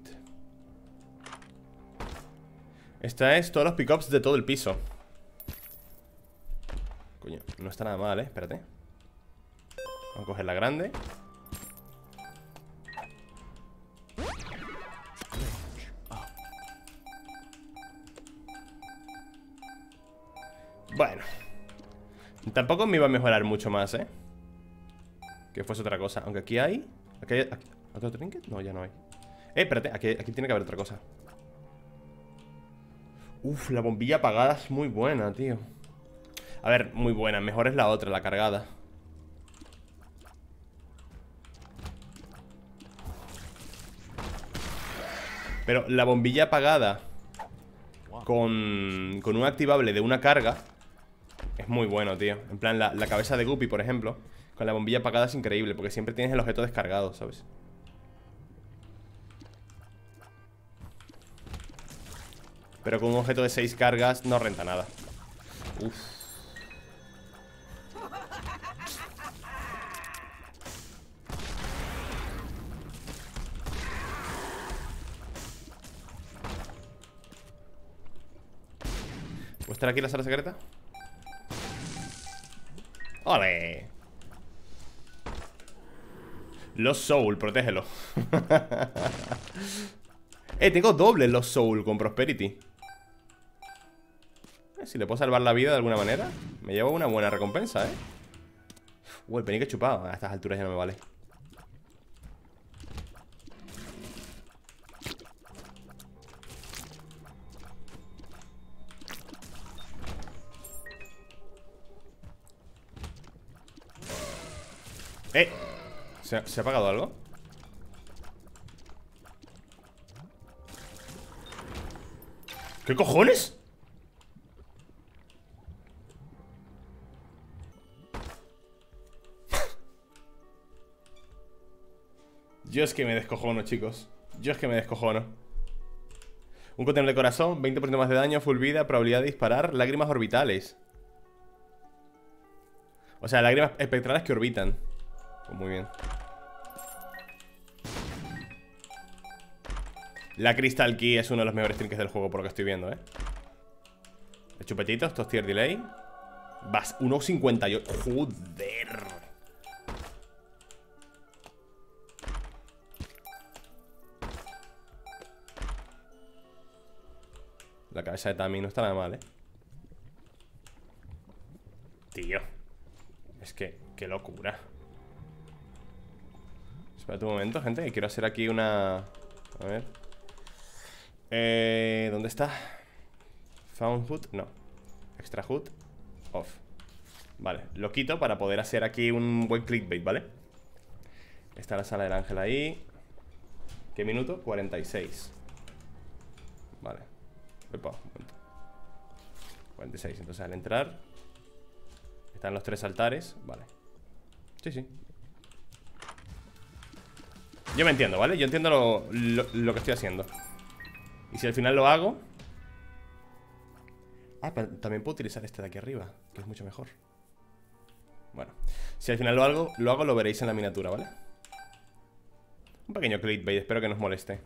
Esta es todos los pickups de todo el piso. Coño, no está nada mal, eh, espérate. Vamos a coger la grande. Bueno, tampoco me iba a mejorar mucho más, eh. Que fuese otra cosa. Aunque aquí hay... ¿Aquí hay, aquí, ¿aquí otro trinket? No, ya no hay. Eh, espérate, aquí, aquí tiene que haber otra cosa. Uf, la bombilla apagada es muy buena, tío. A ver, muy buena, mejor es la otra, la cargada. Pero la bombilla apagada Con, con un activable de una carga es muy bueno, tío. En plan, la, la cabeza de Guppy, por ejemplo, con la bombilla apagada es increíble, porque siempre tienes el objeto descargado, ¿sabes? Pero con un objeto de seis cargas no renta nada. Uf. ¿Puede estar aquí la sala secreta? ¡Ole! Lost Soul, protégelo. Eh, tengo doble Lost Soul con Prosperity. eh, Si le puedo salvar la vida de alguna manera, me llevo una buena recompensa, eh. Uh, el penique chupado. A estas alturas ya no me vale. Eh, ¿se ha, ¿se ha apagado algo? ¿Qué cojones? Yo es que me descojono, chicos. Yo es que me descojono. Un contenedor de corazón, veinte por ciento más de daño, full vida, probabilidad de disparar, lágrimas orbitales. O sea, lágrimas espectrales que orbitan. Pues muy bien. La Crystal Key es uno de los mejores trinkets del juego, por lo que estoy viendo, ¿eh? El chupetito, esto es tier delay. Vas, uno cincuenta y ocho. Joder. La cabeza de Tami no está nada mal, ¿eh? Tío. Es que, qué locura. Espérate un momento, gente, que quiero hacer aquí una... A ver. Eh, ¿Dónde está? Found Hood, no. Extra Hood, off. Vale, lo quito para poder hacer aquí un buen clickbait, ¿vale? Está la sala del ángel ahí. ¿Qué minuto? cuarenta y seis. Vale. Epa, un momento. cuarenta y seis, entonces al entrar están los tres altares, vale. Sí, sí. Yo me entiendo, ¿vale? Yo entiendo lo, lo, lo que estoy haciendo. Y si al final lo hago... Ah, pero también puedo utilizar este de aquí arriba, que es mucho mejor. Bueno, si al final lo hago, lo hago, lo veréis en la miniatura, ¿vale? Un pequeño clickbait, espero que no os moleste.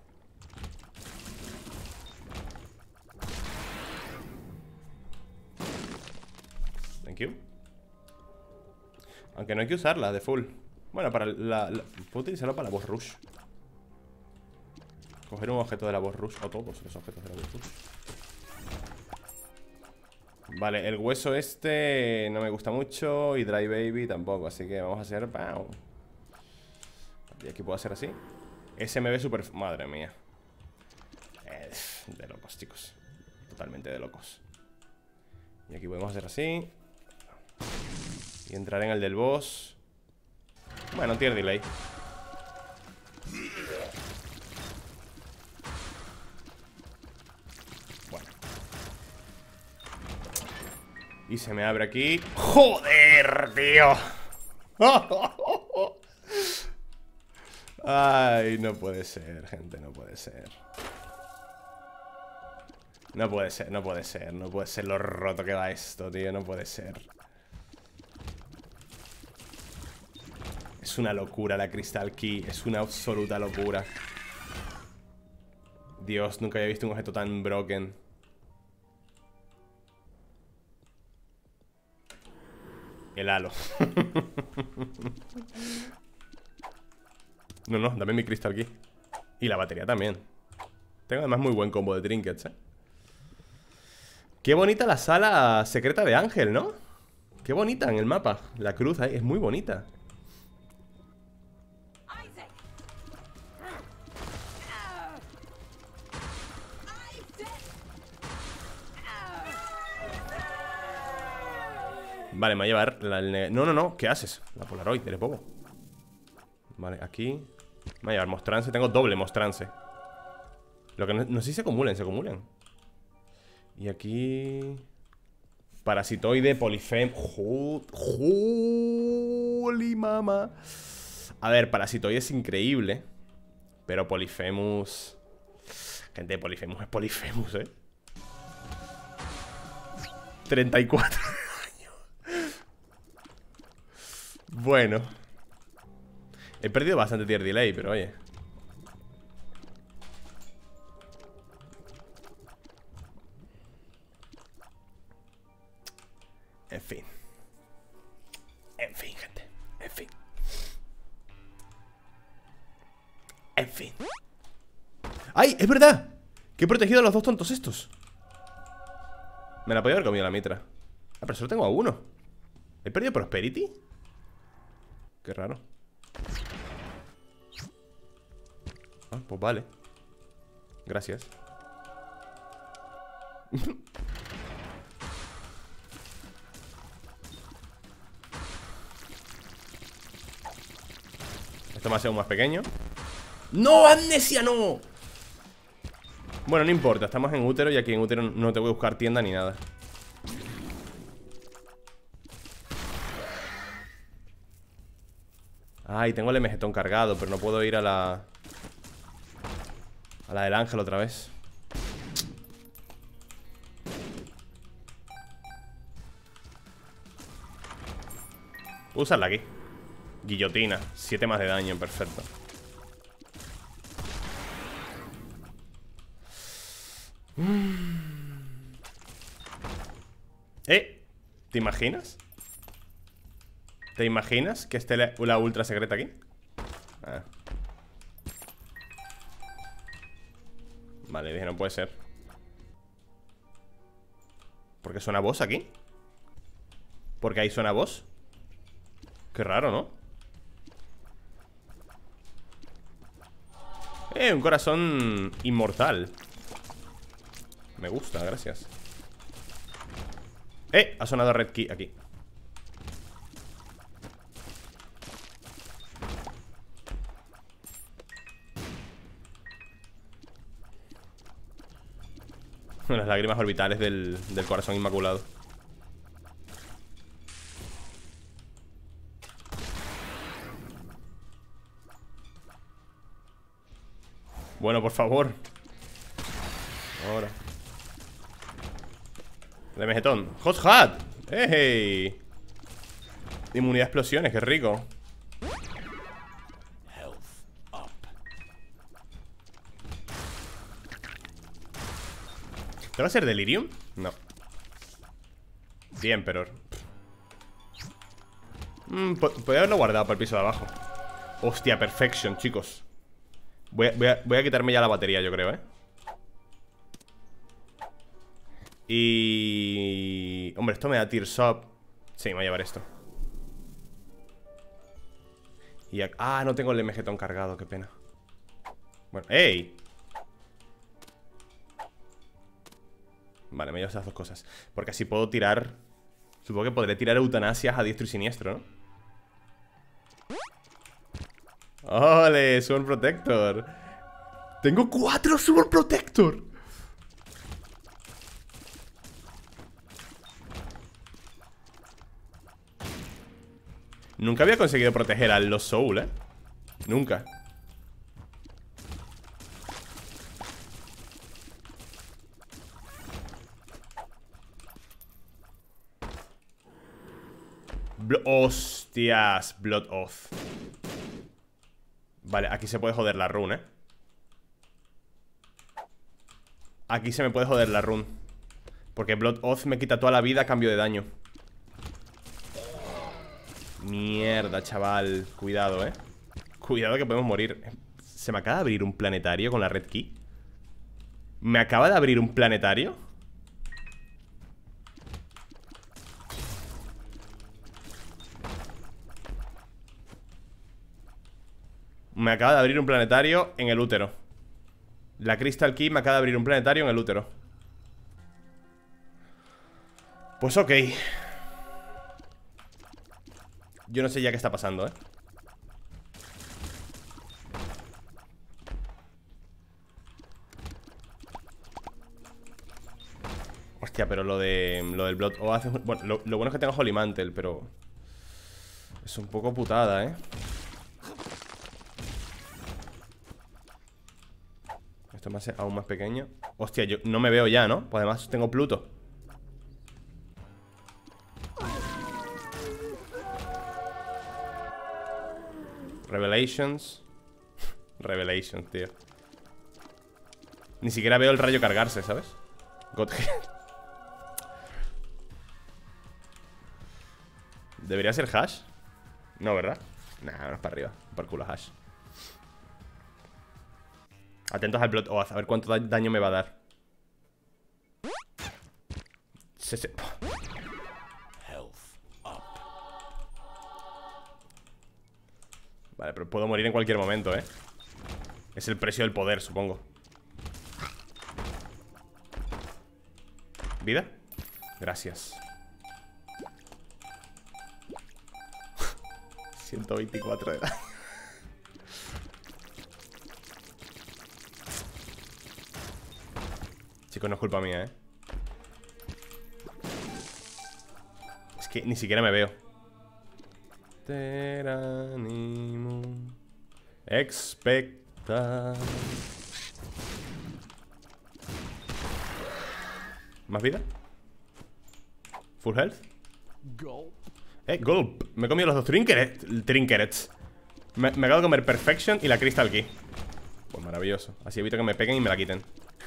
Thank you. Aunque no hay que usarla de full. Bueno, para la, la puedo utilizarlo para la boss rush. Coger un objeto de la boss rush, o todos los objetos de la boss rush. Vale, el hueso este no me gusta mucho. Y Dry Baby tampoco, así que vamos a hacer ¡pam! Y aquí puedo hacer así. Ese me ve súper... Madre mía. eh, De locos, chicos. Totalmente de locos. Y aquí podemos hacer así. Y entrar en el del boss. Bueno, tier delay. Bueno. Y se me abre aquí. ¡Joder, tío! Ay, no puede ser, gente, no puede ser. No puede ser, no puede ser. No puede ser lo roto que va esto, tío. No puede ser. Es una locura la Crystal Key. Es una absoluta locura. Dios, nunca había visto un objeto tan broken. El halo. No, no, dame mi Crystal Key. Y la batería también. Tengo además muy buen combo de trinkets, eh. Qué bonita la sala secreta de Ángel, ¿no? Qué bonita en el mapa. La cruz ahí es muy bonita. Vale, me va a llevar la, el... No, no, no, ¿qué haces? La Polaroid, eres bobo. Vale, aquí me va a llevar Mostrance, tengo doble Mostrance. Lo que no, no sé si se acumulan, se acumulan. Y aquí... Parasitoide, Polifem... ¡Holy mama! A ver, Parasitoide es increíble. Pero Polifemus... Gente, Polifemus es Polifemus, ¿eh? treinta y cuatro años. Bueno. He perdido bastante tier delay, pero oye. En fin. En fin, gente. En fin. En fin. ¡Ay! ¡Es verdad! Que he protegido a los dos tontos estos. Me la podía haber comido la mitra. Ah, pero solo tengo a uno. ¿He perdido Prosperity? Qué raro. Ah, pues vale. Gracias. Esto me hace aún más pequeño. ¡No, amnesia, no! Bueno, no importa, estamos en útero y aquí en útero no te voy a buscar tienda ni nada. Ay, tengo el M G T O N cargado, pero no puedo ir a la... A la del ángel otra vez. Usarla aquí. Guillotina, siete más de daño, perfecto. Eh, ¿te imaginas? ¿Te imaginas que esté la, la ultra secreta aquí? Ah. Vale, dije, no puede ser. ¿Por qué suena voz aquí? ¿Por qué ahí suena voz? Qué raro, ¿no? Eh, un corazón inmortal. Me gusta, gracias. Eh, ha sonado red key aquí. Las lágrimas orbitales del, del corazón inmaculado. Bueno, por favor. Ahora. De M G T O N. Hot Hat. ¡Ey! Inmunidad a explosiones, qué rico. ¿Te va a ser delirium? No. Bien, pero... Mm, podría haberlo guardado para el piso de abajo. Hostia, perfection, chicos. Voy a, voy, a, voy a quitarme ya la batería, yo creo, ¿eh? Y... Hombre, esto me da tears up. Sí, me voy a llevar esto. Y a... Ah, no tengo el M G T O N cargado, qué pena. Bueno, ¡ey! Vale, me llevo esas dos cosas. Porque así puedo tirar... Supongo que podré tirar eutanasias a diestro y siniestro, ¿no? ¡Ole! Sword Protector. ¡Tengo cuatro Sword Protector! Nunca había conseguido proteger a los Soul, ¿eh? Nunca. Bl- Hostias, Blood Oath. Vale, aquí se puede joder la rune, ¿eh? Aquí se me puede joder la rune. Porque Blood Oath me quita toda la vida a cambio de daño. Mierda, chaval. Cuidado, eh. Cuidado que podemos morir. Se me acaba de abrir un planetario con la red key. ¿Me acaba de abrir un planetario? Me acaba de abrir un planetario en el útero. La Crystal Key me acaba de abrir un planetario en el útero. Pues ok. Yo no sé ya qué está pasando, ¿eh? Hostia, pero lo de... Lo del Blood Oath es... Bueno, lo, lo bueno es que tengo Holy Mantle, pero... Es un poco putada, ¿eh? Esto me hace aún más pequeño. Hostia, yo no me veo ya, ¿no? Pues además tengo Pluto. Revelations. Revelations, tío. Ni siquiera veo el rayo cargarse, ¿sabes? Godhead. ¿Debería ser hash? No, ¿verdad? Nah, no es para arriba. Por culo hash. Atentos al Blood Oath, a ver cuánto da daño me va a dar. Se, se... Vale, pero puedo morir en cualquier momento, ¿eh? Es el precio del poder, supongo. ¿Vida? Gracias. ciento veinticuatro de daño. Chicos, no es culpa mía, ¿eh? Es que ni siquiera me veo. Mater animum expecta. ¿Más vida? Full health. Eh, gulp. Me he comido los dos trinkets. Trinkets. Me, me acabo de comer Perfection y la Crystal Key. Pues maravilloso. Así evito que me peguen y me la quiten.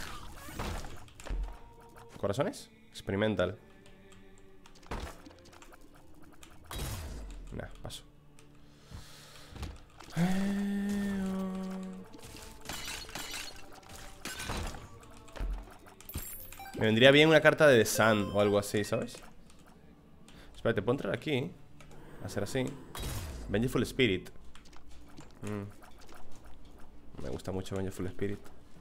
¿Corazones? Experimental. Nah, paso. Me vendría bien una carta de The Sun o algo así, ¿sabes? Espérate, puedo entrar aquí. Hacer así. Vengeful Spirit. mm. Me gusta mucho Vengeful Spirit.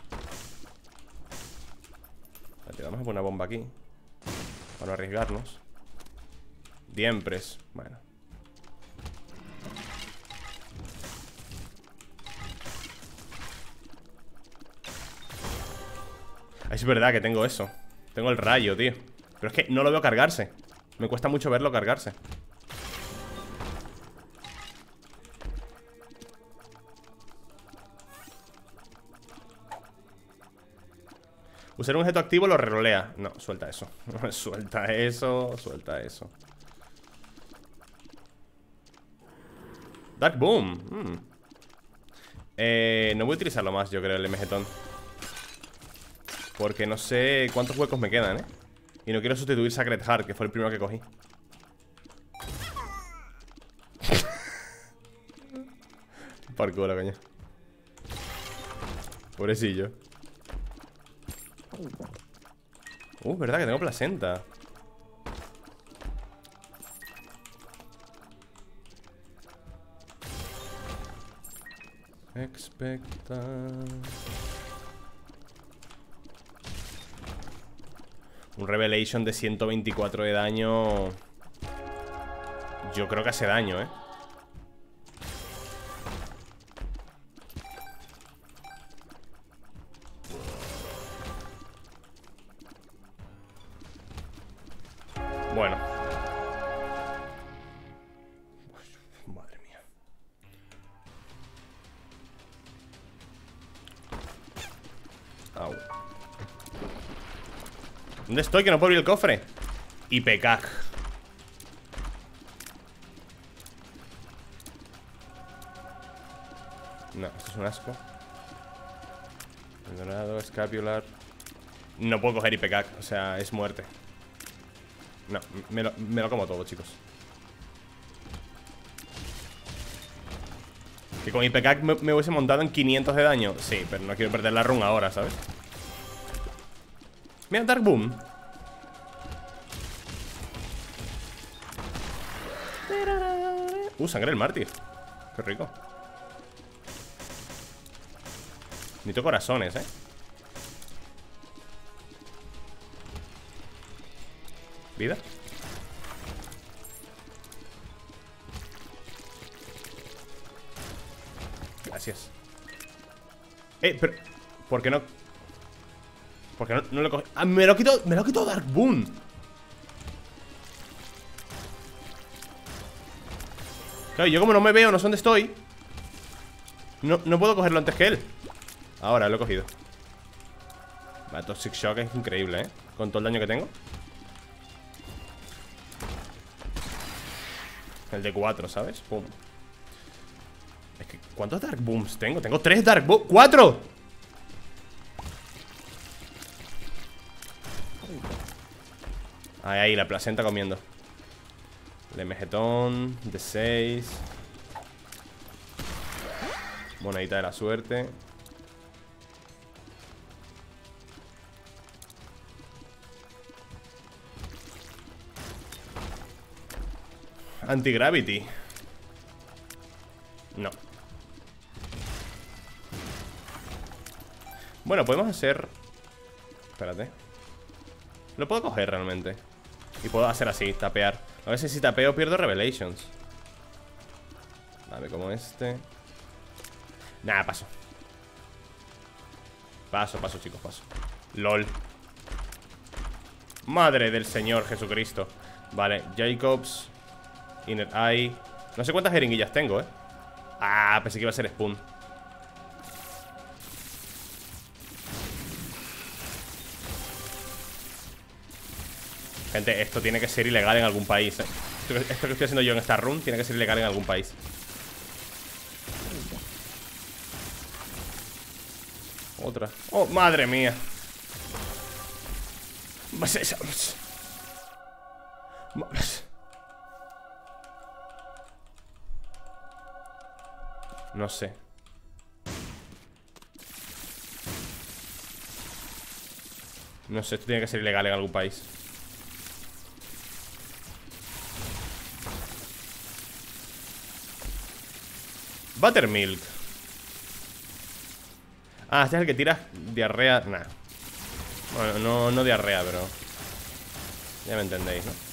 Espérate, vamos a poner una bomba aquí para no arriesgarnos. Diempres. Bueno. Es verdad que tengo eso. Tengo el rayo, tío. Pero es que no lo veo cargarse. Me cuesta mucho verlo cargarse. Usar un objeto activo lo rerolea. No, suelta eso. Suelta eso, suelta eso. Dark Boom. Hmm. eh, No voy a utilizarlo más, yo creo, el M G Ton. Porque no sé cuántos huecos me quedan, ¿eh? Y no quiero sustituir Sacred Heart, que fue el primero que cogí. Por culo, coño. Pobrecillo. Uh, verdad que tengo placenta. Expecta. Un Revelation de ciento veinticuatro de daño. Yo creo que hace daño, ¿eh? Bueno. Madre mía. Au. ¿Dónde estoy? Que no puedo abrir el cofre. Y Pecac. No, esto es un asco. El dorado, escapular. No puedo coger Ipecac, o sea, es muerte. No, me lo, me lo como todo, chicos. Que con Ipecac me, me hubiese montado en quinientos de daño. Sí, pero no quiero perder la run ahora, ¿sabes? Mira, Dark Boom. Uh, sangre del mártir. Qué rico. Necesito corazones, eh. Vida. Gracias. Eh, pero ¿por qué no? ¿Por qué no, no lo coge? Ah, me lo quito, me lo quito Dark Boom. Claro, yo como no me veo, no sé dónde estoy. No, no puedo cogerlo antes que él. Ahora lo he cogido. Va, Toxic Shock es increíble, ¿eh? Con todo el daño que tengo. El de cuatro, ¿sabes? Pum. Es que, ¿cuántos Dark Booms tengo? Tengo tres Dark Booms. ¡Cuatro! Ahí, ahí, la placenta comiendo. El mejetón de seis. Monedita de la suerte. Anti-gravity. No. Bueno, podemos hacer... Espérate. Lo puedo coger realmente. Y puedo hacer así, tapear. A veces si tapeo pierdo Revelations. Dame como este. Nada, paso. Paso, paso, chicos, paso. LOL. Madre del Señor Jesucristo. Vale, Jacobs, Inner Eye, No sé cuántas jeringuillas tengo, eh. Ah, pensé que iba a ser Spoon. Gente, esto tiene que ser ilegal en algún país, eh. Esto, esto que estoy haciendo yo en esta run tiene que ser ilegal en algún país. Otra. Oh, madre mía. No sé. No sé, esto tiene que ser ilegal en algún país. Buttermilk. Ah, este es el que tira diarrea. Nah. Bueno, no, no diarrea, pero ya me entendéis, ¿no?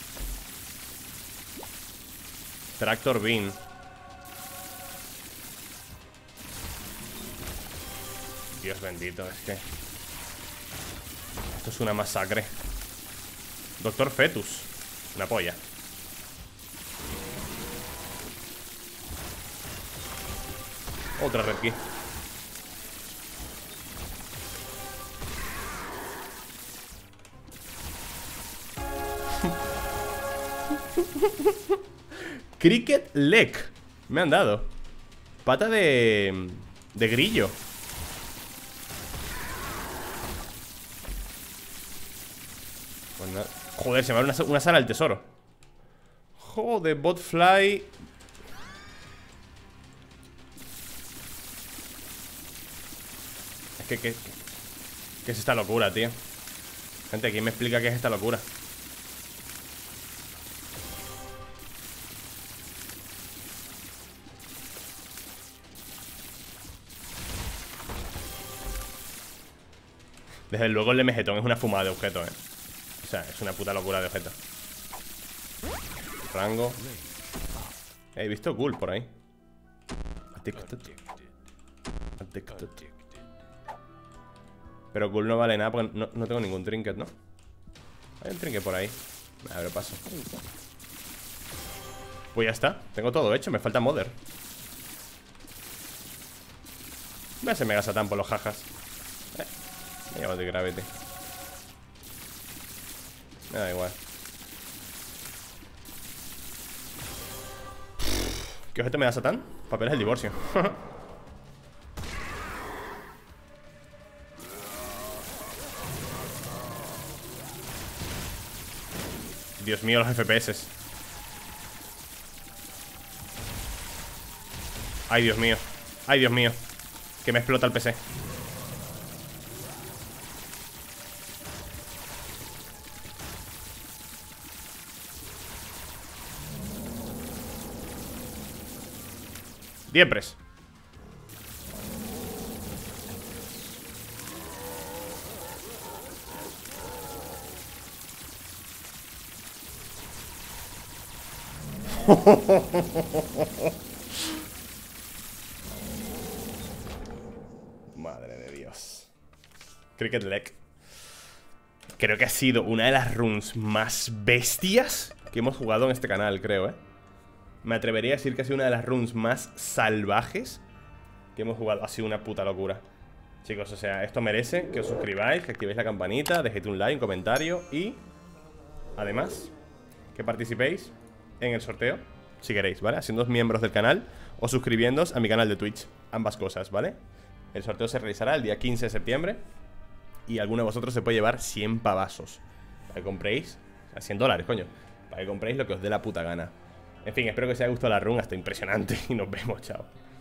Tractor Bean. Dios bendito, es que esto es una masacre. Doctor Fetus. Una polla. Otra red key. Cricket Leg. Me han dado pata de... de grillo. Pues nada. Joder, se me abre una, una sala del tesoro. Joder, botfly. Es que, que ¿qué es esta locura, tío? Gente, ¿quién me explica qué es esta locura? Desde luego el M G T es una fumada de objetos, eh. O sea, es una puta locura de objetos. Rango. He visto ghoul por ahí. Addicted. Addicted. Pero ghoul no vale nada porque no, no tengo ningún trinket, ¿no? Hay un trinket por ahí. A ver, paso. Pues ya está, tengo todo hecho, me falta Mother. Voy a hacer Mega Satán por los jajas. Eh, me llevo de Gravity. Me da igual. ¿Qué objeto me da Satán? Papeles del divorcio. Dios mío, los F P S. Ay, Dios mío. Ay, Dios mío. Que me explota el P C. Diepres. Madre de Dios. Cricket Leg. Creo que ha sido una de las runs más bestias que hemos jugado en este canal, creo, eh Me atrevería a decir que ha sido una de las runs más salvajes que hemos jugado. Ha sido una puta locura. Chicos, o sea, esto merece que os suscribáis, que activéis la campanita, dejéis un like, un comentario y... además, que participéis en el sorteo, si queréis, ¿vale? Siendo miembros del canal o suscribiéndoos a mi canal de Twitch. Ambas cosas, ¿vale? El sorteo se realizará el día quince de septiembre y alguno de vosotros se puede llevar cien pavazos para que compréis, o sea, cien dólares, coño, para que compréis lo que os dé la puta gana. En fin, espero que os haya gustado la run, hasta impresionante. Y nos vemos, chao.